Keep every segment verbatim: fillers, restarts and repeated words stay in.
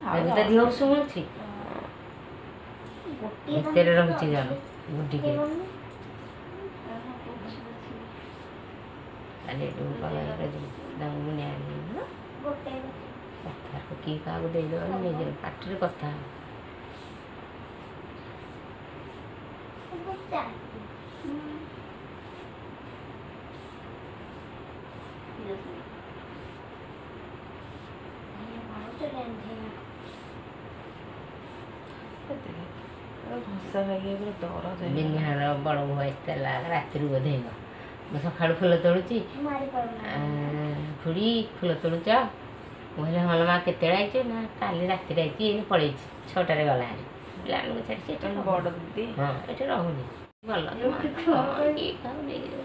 ତା ଦିହ ଉଷୁମ ଅଛି ଭିତରେ ରହୁଛି ଜାଣ ଗୁଟିକେ କାଲି ମୁନି ଆଣିବ କଥାକୁ କିଏ କାହାକୁ ଦେଇଦେବନି ନିଜର ପାଟିରେ କଥା ବିନିହାର ବଡ଼ ବୋଉ ଆସିଥିଲା ରାତିରୁ ବୋଧେଇବ ମୁଁ ସକାଳୁ ଫୁଲ ତୋଳୁଛି ଖୁଡ଼ି ଫୁଲ ତୋଳୁଛ ମୁଁ କହିଲି ହଁ ମା କେତେବେଳେ ଆଇଛ ନା କାଲି ରାତିରେ ଆଇଛି ଏଇନେ ପଳେଇଛି ଛଅଟାରେ ଗଲା ହାରି ପିଲାମାନଙ୍କୁ ଛାଡ଼ିଛି ଏଠି ବଡ଼ ଦିଦି ହଁ ଏଠି ରହୁନି ଭଲ କିଏ କାହାକୁ ନେଇକି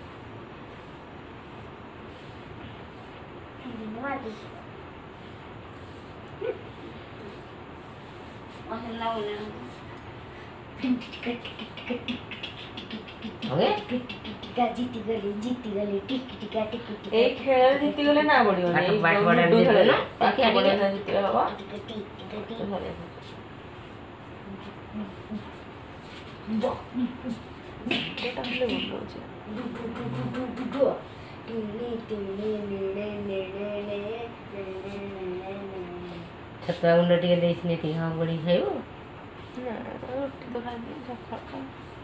जीती गली जीती गली टिक टिका टिक टिक ए खेल जीती गले ना बड़ी होने एक बात बड़ा जीते ना ताकि बड़ा ना जीते बाबा टिक टिक टिक दो बेटा हमले बोल रहे हो दु दु दु दु दु दु दु टिने टिने ने ने ने ने छतुआ गुंड टिके देइछने ती हां बड़ी खाइबो ना रोटी तो खाई दी सखा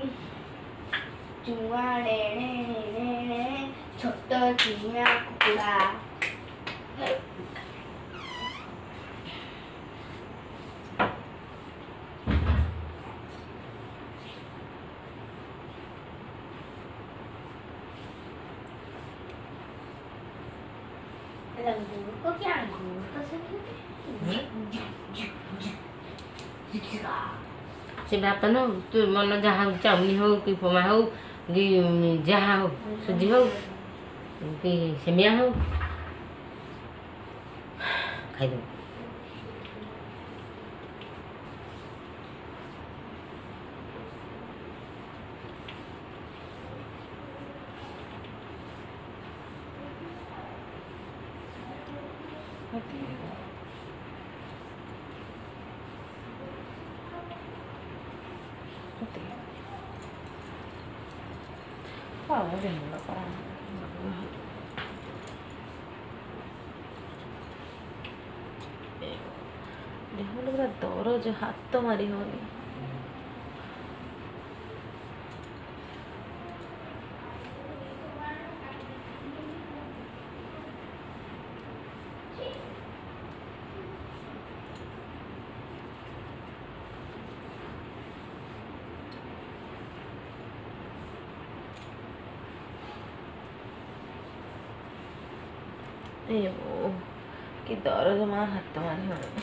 चुआ ने ने ने ने छोटो चिया कुकुड़ा अंगूर को क्या अंगूर को से बात न तू मन जहाँ चाउनी हो कि उपमा हो कि जहाँ हो सुजी हो कि सेमिया हो खाई दो हाँ मुझे नहीं लगा देखो लग रहा दौरो जो हाथ तो मारी होनी ए वो कि दौर जमा हाथ मारी होनी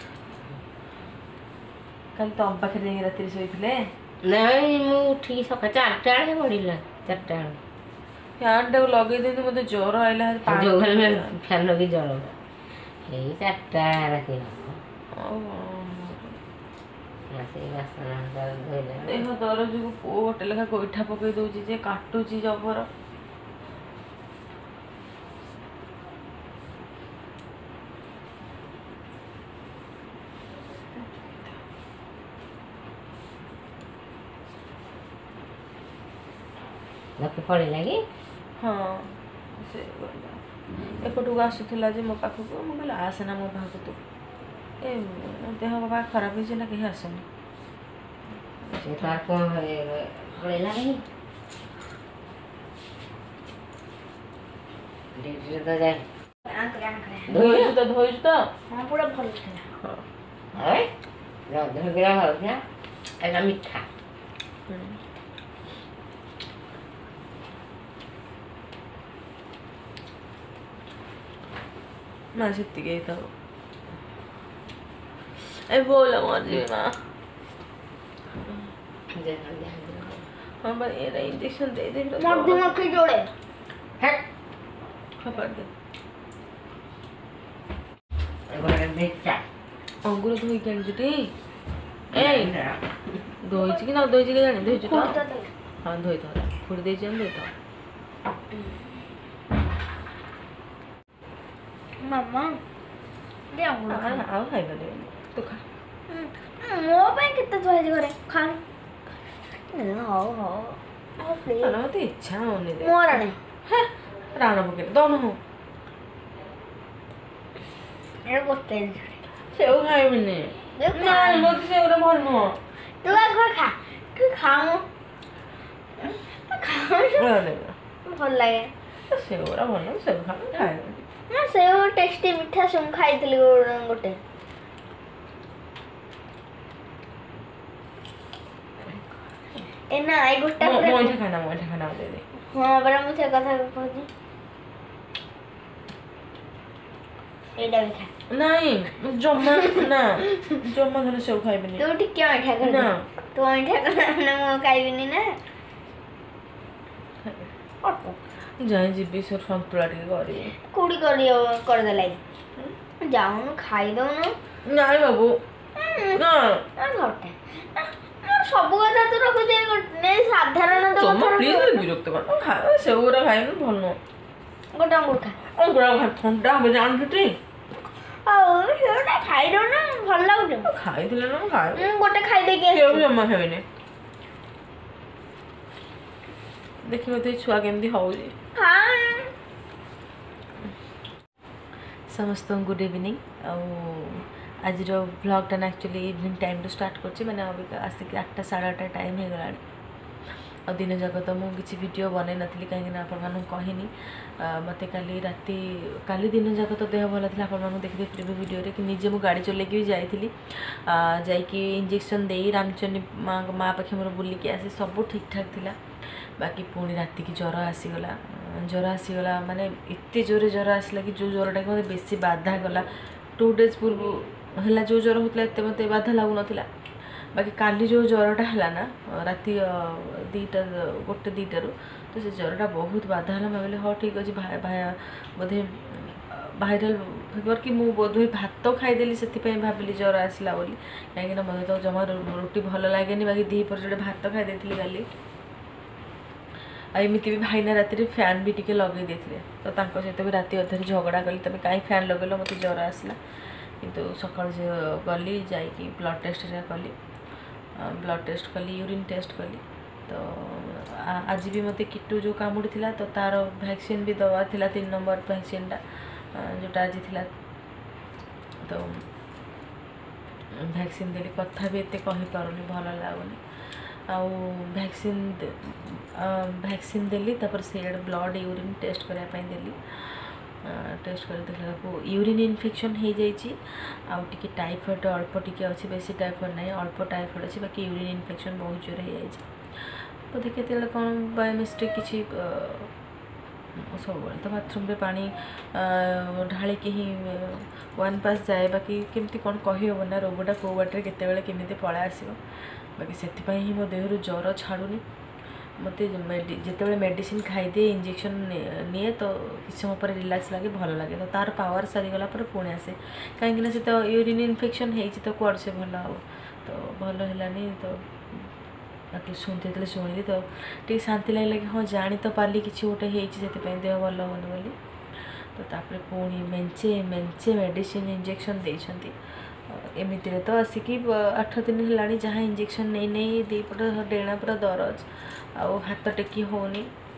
कल तो हम पाखे जाइए रात सोई थे नहीं मु उठी सका चारटा बेले पड़िला चारटा बेले फैन टाक लगे दे मत ज्वर आइला जो घर में फैन लगी ज्वर ए चारटा राति देह दर जो पुओ गोटे लेखा गोईठा पकई दौची जे काटुची जबर लकी पड़े लगी हाँ से एपटू आसूला जे मो पाख को मुझे आसना मो पाख तू ए देह बाबा खराब हो ना कहीं आसनी से तार को पड़े लगी डेढ़ तो जाए धोइज तो धोइज तो हां पूरा भल था है रंग गया हो गया एला मीठा ना सित्ती गई था ए बोला मर्जी माँ हाँ पर ये रहा इंजेक्शन दे दे मर्दी मक्खी जोड़े है खबर दे एगोरे बेचा अंगूर धोई के आनी ए धोई कि ना धोई के जानी धोई तो हाँ धोई तो खुद दे धोई तो मामा दे अंगूर हाँ हाँ खाई दे तू खा ମୋ ପାଇଁ କେତେ ଥୁଆ ହେଇଛି ଘରେ ଖାଣି ହଉ ହଉ ହଉ ପ୍ଲିଜ୍ ଖାନା ମତେ ଇଚ୍ଛା ହଉନି ରେ ମୋର ଆଣେ ରାଣ ପକେଇଲେ ଦଉନ ହଉ ଏ ଗୋଟେ ସେଉ ଖାଇବିନି ନାଇଁ ମତେ ସେଗୁରା ଭଲ ନୁହଁ ତୁ ଆଗ ଖା ତୁ ଖାଉ ଭଲ ଲାଗେ ସେଗୁରା ଭଲ ସେଉ ଖାଇ ଖାଇବିନି ନା ସେଉ ଟେଷ୍ଟି ମିଠା ସେଉ ଖାଇଥିଲି ଗୋଟେ ଏ ନା ଏଇ ଗୋଟା ମୋ ଏଇଟା ଖାନା ମୋ ଏଇଟା ଖାନା ଦେ ଦେ ହଁ ପରା ମୁଁ ସେ କଥା କହୁଛି ଏଇଟା ବି ଖା ନାଇଁ ଜମା ନା ଜମା ଧର ସେଉ ଖାଇବିନି ତୁ ଟିକେ ଅଇଁଠା କର ନା ତୁ ଅଇଁଠା କର ନା ମୁଁ ଖାଇବିନି ନା ଅଳ୍ପ ଯାଇ ଯିବି ସେ ସନ୍ତୁଳା ଟିକେ କରିବି କୋଉଠି କରି କରିଦେଲା ଯାଉନୁ ଖାଇଦଉନୁ ନାଇଁ ବାବୁ ନା ଘଟେ ସବୁ କଥା ତୁ ରଖୁଛି ସାଧାରଣ ବିରକ୍ତ କର ଖାଇବା ସେଗୁରା ଖାଇବି ଭଲ ନୁହଁ ଗୋଟେ ଅଙ୍ଗୁର ଖା ଅଙ୍ଗୁର ଖାଇ ଥଣ୍ଡା ହବ ଜାଣିଛୁ ଆଉ ସେଟା ଖାଇଦଉନୁ ଭଲ ଲାଗୁଛି ଖାଇଥିଲେ ନା ମୁଁ ଖାଇବି ମୁଁ ଗୋଟେ ଖାଇଦେଇକି ସେଉ ଜମା ଖାଇବିନି ଦେଖିବ ତ ଛୁଆ କେମିତି ହଉଛି ସମସ୍ତଙ୍କୁ ଗୁଡ୍ ଇଭିନିଂ ଆଉ ଆଜିର ବ୍ଲଗ୍ଟା ନା ଆକ୍चुअली इवनिंग टाइम ରୁ स्टार्ट करछि माने अबिका आसिक आठटा साढ़े आठटा टाइम हो गलानी और दिन जाक तो मुझे किसी वीडियो बनई नथली कहीं आपण मानू कहनी मते काली राती काली दिन जाक तो देह भल था आपण मानू देखि प्रीवियस वीडियो रे कि निजे मु गाड़ी चलेकी भी जाइथिली जाइकी इंजेक्शन देई रामचंडी माँ माँ पाखे मोर बुलिकी आसी सब ठीक ठाक थिला बाकी पुणी राति की ज्वर आसीगला ज्वर आसीगला माने एते जोरे ज्वर आसला कि जो ज्वरटा कि मते बेसी बाधा गला टू डेज पूर्व है जो ज्वर होता है मत बाधा लगुन बाकी काली जो ज्वरटा है ना राति दीटा गोटे दीटारू तो से ज्वरटा बहुत बाधा है भाविले हाँ ठीक अच्छे बोधे भाइराल फिवर कि मुझे बोध हुए भात खाईदेली से भाविली ज्वर आसला बोली कहीं मत तो जमा रुटी भल लगे बाकी दी पर जो भात खाई गाली एमती भी भाईना राति फैन भी टिके लगे देते तो सहित भी राति अधे झगड़ा कली तुम कहीं फैन लगेल मत ज्वर आसला किंतु सका गली जाकि ब्लड टेस्ट कली ब्लड टेस्ट कली यूरिन टेस्ट कली तो आज भी मत किट्टू जो कामुड़ी थिला तो तार वैक्सीन भी दवा थिला तीन नंबर वैक्सीनटा जोटा आज थिला तो वैक्सीन देली कथा भी एते कहि पारुनी भल लागुनी आउ वैक्सीन वैक्सीन देली तापर सेड ब्लड यूरिन टेस्ट करया पई देली टेस्ट कर देखला को यूरिन इन्फेक्शन हो जाइए आउ टिके टाइफॉइड अल्प टिके अच्छी बेसी टाइफॉइड नहीं अल्प टाइफॉइड अच्छी बाकी यूरिन इन्फेक्शन बहुत जोर हो जाए तो देखिए तेल कौन बाय मिस्टेक किसी सब तो बाथरूम रे पानी ढाली की ही वन पास जाए बाकी केमती कौन कही हम ना रोगटा कौ बाटे केते केमी पलै आसो बाकी से ही मो देहर ज्वर छाड़ूनी मत जिते मेडिसिन खाईदिए इंजेक्शन निए तो किसी समय पर रिलैक्स लगे भल लगे तो तार पावर सारीगला पुणी आसे कहीं से तो यूरिन इन्फेक्शन होती तो कौन से भल हो तो भल है तो शुणते शुणिली तो टे शांति लगे कि हाँ जानी तो पार्ली कि गोटे से देह भल हो बोली तो तापर पुणी मेंचे मेंचे मेडिसिन इंजेक्शन देती एमती तो आसिकी आठ दिन है जहाँ इंजेक्शन नहीं नहीं दीपट डेणा पूरा दरज आउ हाथ टेकी होनी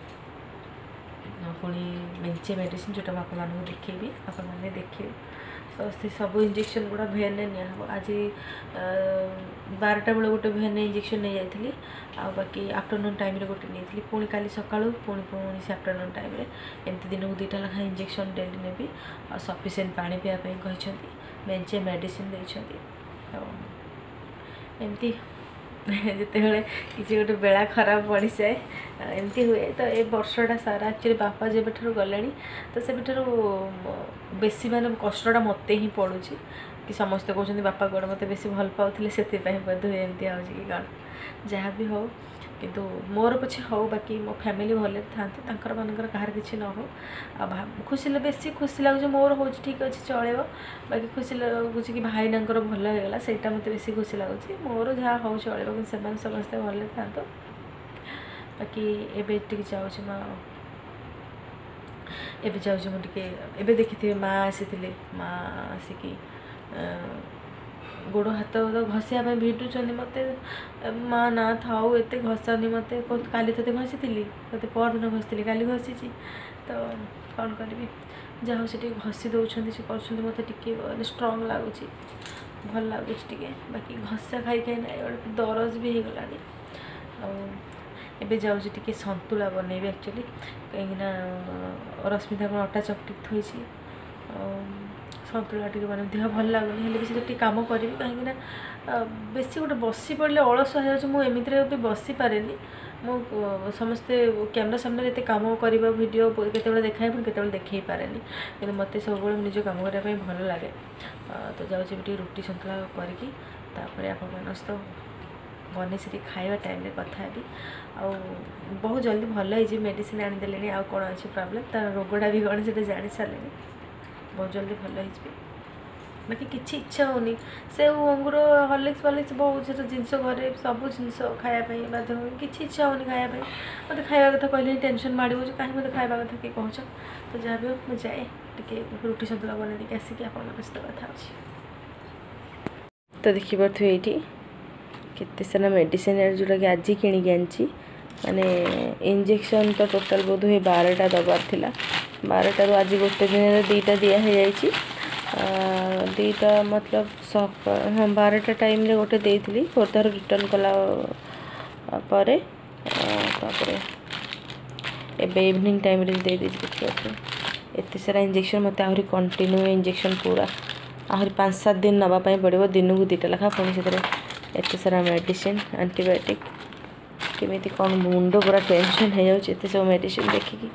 पुणी मेंचे मेडिसिन जोटा आप देखेबी आप देखिए तो से सब इंजेक्शन गुड़ा भेन निहब आज बारटा बेले गोटे भेन इंजेक्शन नहीं जाती आ बाकी आफ्टरनून टाइम गोटे नहीं पुणी काली सका पुणी पुणी से आफ्टरनून टाइम एमती दिन को दुईटा लखा इंजेक्शन डेली नेबी आ सफिसीयंट पानी पीवाई कहते मेंचे मेडिसिन देती एमती जिते बड़े किसी गोटे बेला खराब पड़ जाए एमती हुए तो ये वर्षटा सारा एक्चुअली बापा जब गले तो से बेसी माने कष्टा मत ही पड़ू कि समस्ते कहते बापा कौन मत बेसी भल पाते से बोध हुए एमती हो कौन जहाँ भी हो किंतु मोर पछे हो बाकी मो फैमिली भले था मानकर कहार किसी न हो आ खुशी बेसी खुशी लगुच मोर हो ठीक अच्छे चलो बाकी खुशी लगुच कि भाई भल होगा से मत बेसी खुशी लगुच मोर जहाँ हो चलो कि समस्ते भले था बाकी एबे टिके जाऊँ माँ एबे जाऊँ मुझे एबे देखी माँ आसी माँ आसिकी गोड़ हाथ तो घषिया भिडुंट मत माँ ना थाऊ एत घषनी मत काली ते घसी ते परदिन घसी काली घसी तो कौन करी जहाँ से घसी दौरान से कर मत टे स्ट्रंग लगुच भल लगुच टे बाकी घसा खाई खाई ना गोटे दरज भी हो गलानी आ जाऊँगी सन्तुला बनैबी एक्चुअली कहीं रश्मिता को अटा चकटी थोड़ी सन्तुला टे बन देह भल लगुनि हेल्ले भी से कम करी कहीं बेसी गोटे बसी पड़े अलस हो मुझे भी बसी पारे मु समस्ते कैमरा सामने एत कम करवा वीडियो केत देखाए पुणी केत देखे पारे कि मत सब निज कम करने भल लगे तो जाऊँगी रुटी सन्तुला करके आपण सहित बन से खाଇବା टाइम कथा भी आ बहुत जल्दी भल हो मेडिसिन आनीदे आ कौन अच्छे प्रॉब्लम तार रोगटा भी कौन से जानी सारे बहुत जल्दी भल हो बाकी किसी इच्छा होनी से अंगूर हॉर्लिक्स वॉर्लिक्स बहुत से जिनस घरे सब जिनस खायापी बाध्य किसी इच्छा होनी खायापी मत खावा कथा कहले टेंशन माड़ कहीं मत खावा कथा किए कह तो जहाँ भी मुझे जाए टे रुटी सन्तुला बन देके आसिक आप सहित कथा तो देखिपे ये केते सारा मेडिसिन जोटा कि आज किणिक आनी माने इंजेक्शन तो टोटाल बोध हुए बारटा दबार थिला बारटा आज गोटे दिन दीटा दिया है जाइए दीटा मतलब सक हाँ बारटा टाइम रे गोटे देती खोर्धार रिटर्न कला परे तापरे एबे इवनिंग टाइम रे दे दी देखिए एत सारा इंजेक्शन मत आहरी कंटिन्यू इंजेक्शन पूरा आहरी पाँच सात दिन नापी पड़ो दिन को दीटा लेखा पुणी से एत सारा मेडिसिन एंटीबायोटिक केमी कौन मुंड पूरा टेंशन हो जाए एत सब मेडिसिन देखिकी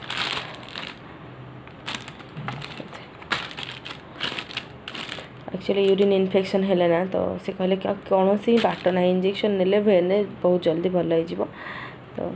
एक्चुअली यूरिन इन्फेक्शन है ना तो से कहले कि कौन सी बाट ना इंजेक्शन नेले भेने बहुत जल्दी भल हो तो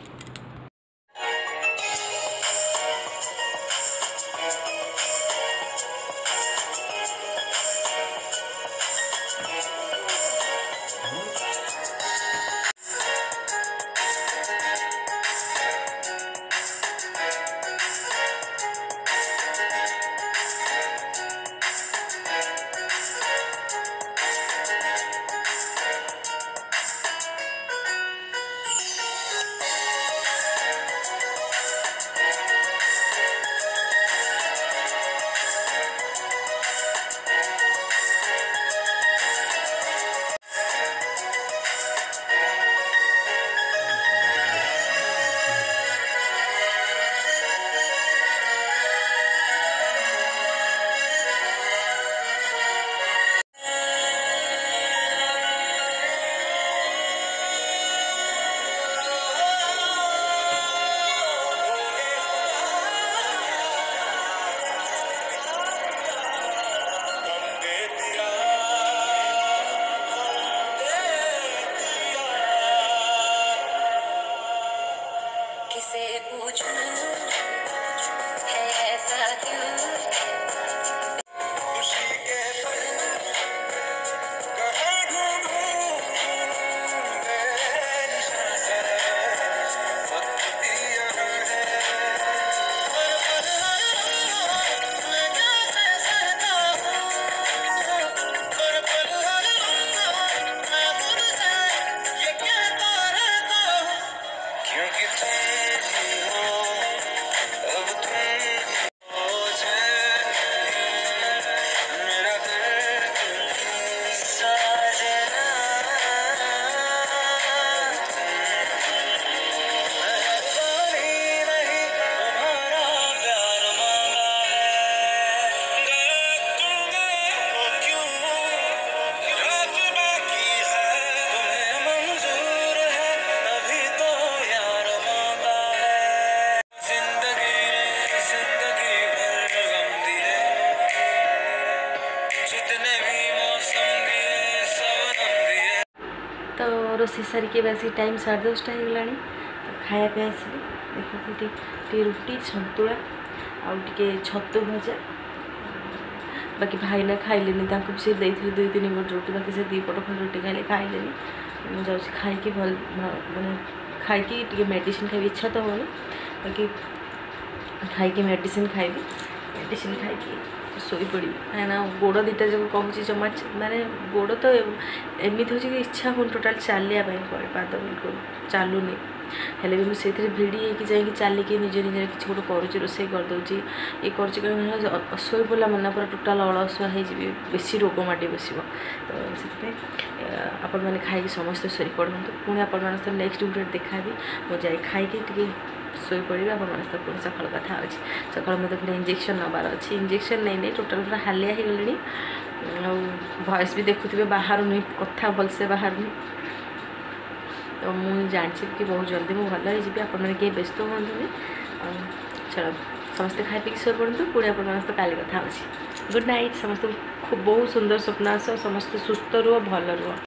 रोसे सारिके बासी टाइम साढ़े दसटा हो गला तो खायापी आसली देखिए रुटी सन्तुला आउे छतु भजा बाकी भाई ना खाइले सी देती दुई तीन पट रुटी बाकी से दी पट खंड रुटी खाइले खाइले मुझे खाई भल मैंने खाई मेडिसिन खाई इच्छा तो होनी बाकी खाई मेडिसिन खाइबी मेडिसिन खाई शोई पड़ी कहीं गोड़ दीटा जब कहूँ जमा माने गोड़ तो एमती हो कि इच्छा हो टोटाल चलिया पाद बिल्कुल चलुनी हेल्ले भी मुझे भिड़ी होगी जाकि चलिकी निजे निजे किसी गोटे करुँच रोसे करदे ये कर शोई पड़ा मन पूरा टोटाल अलसुआ हो बेसी रोग माटी बस तो से आपण मैंने खाई समस्त शोई पड़ू पुणी आपण नेक्स्ट वीडियो देखा मुझे खाई शोई पड़ी आप पुणी सकाल कथा अच्छे सकाल मत पूरा इंजेक्शन नबार अच्छी इंजेक्शन नहीं नहीं टोटाल पूरा हालिया हो गली वॉइस भी देखुवे बाहर नहीं कथा भलसे बाहर नहीं तो मुझे जानी कि बहुत जल्दी मुझे भल हो आपने व्यस्त हूँ चलो समस्ते खाई पी शोई पड़ू पुणी आप काली कथा अच्छी गुड नाइट समस्त खूब बहुत सुंदर स्वप्न आस समस्त सुस्थ रुह भल रुह।